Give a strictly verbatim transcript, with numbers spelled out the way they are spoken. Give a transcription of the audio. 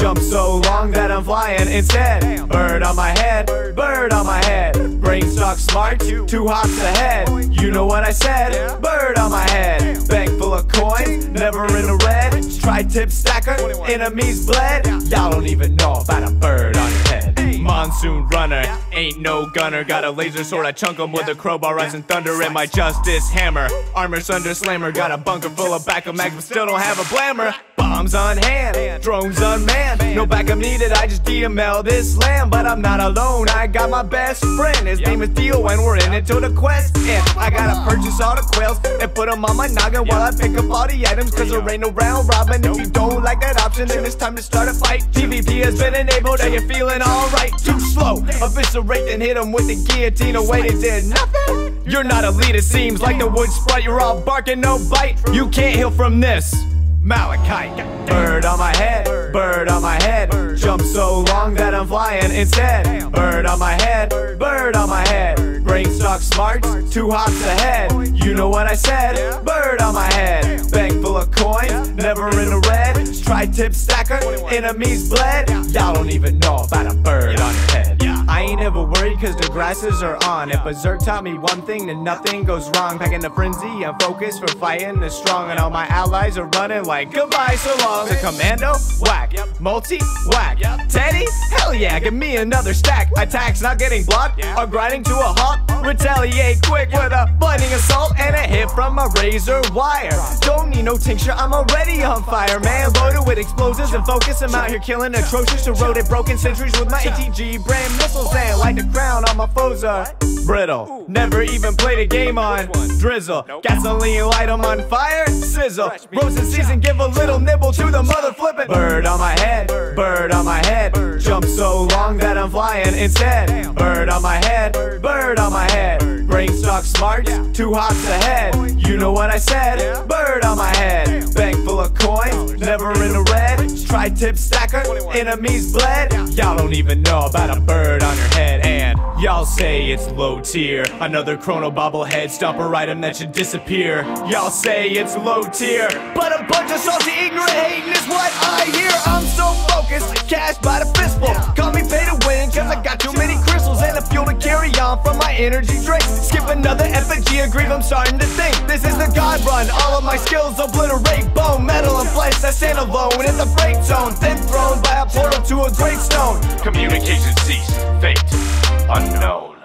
Jump so long that I'm flying instead. Bird on my head, bird on my head. Brain stock smart, two hops ahead. You know what I said? Bird on my head. Bank full of coins, never in the red. Tri-tip stacker, enemies bled. Y'all don't even know about a bird on your head. Monsoon runner, ain't no gunner. Got a laser sword, I chunk 'em with a crowbar, rising thunder in my justice hammer. Armor thunder slammer, got a bunker full of backup mags, but still don't have a blammer. Bombs on hand, drones unmanned. No backup needed, I just D M L this land. But I'm not alone, I got my best friend. His name is Dio and we're in it till the quest end. I gotta purchase all the quails and put them on my noggin while I pick up all the items, cause there ain't no round robin. If you don't like that option, then it's time to start a fight. P V P has been enabled, are you feeling alright? Too slow, eviscerate then hit him with the guillotine. Away they did nothing. You're not elite, it seems like the wood sprite. You're all barking, no bite. You can't heal from this. Malachite. Bird on my head, bird on my head. Jump so long that I'm flying instead. Bird on my head, bird on my head. Brain stock smart, two hops ahead. You know what I said? Bird on my head. Bank full of coins, never in the red. Tri-tip stacker, enemies bled. Y'all don't even know about a bird on your head. I ain't ever worried cause the grasses are on. If Berserk taught me one thing, then nothing goes wrong. Packing the frenzy, I'm focused for fighting the strong. And all my allies are running like goodbye so long. The commando, whack. Multi, whack. Teddy, hell yeah, give me another stack. Attacks not getting blocked, are grinding to a halt. Retaliate quick with a blinding assault and a hit from a razor wire. Don't need no tincture, I'm already on fire, man. Loaded with explosives and focus, I'm out here killing atrocious, eroded, broken centuries with my A T G brand missiles. And like the crown, all my foes are brittle. Never even played a game on drizzle. Gasoline light 'em on fire, sizzle. Roasted season, give a little nibble to the mother flippin'. Bird on my head, bird on my head. Jump so long that I'm flying instead. Bird on my head, bird on my head. Brain stock smart, two hops ahead. You know what I said? Bird on my head. Bank full of coins, never in the red. Tri-tip stacker, enemies bled. Y'all don't even know about a bird on your head. And y'all say it's low tier. Another chrono bobblehead stomper item that should disappear. Y'all say it's low tier, but a bunch of salty ignorant hating is what I hear. I'm so focused, cash by the fistful. Call me pay to win cause I got too many crystals and the fuel to carry on from my energy drink. Skip another effigy of grief, I'm starting to think this is the God run. All of my skills obliterate bone, metal and flesh. I stand alone in the break zone, then thrown by a portal to a great stone. Communication ceased, fate unknown.